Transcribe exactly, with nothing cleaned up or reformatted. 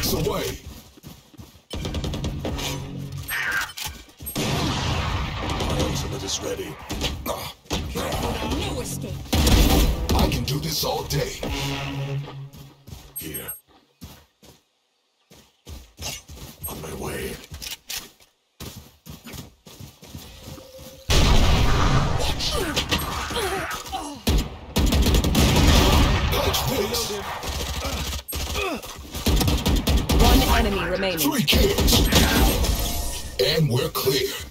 This away. My ultimate is ready. Uh, uh. No escape. I can do this all day. Here. On my way. Watch. Catch this. One enemy remaining. Three kills. And we're clear.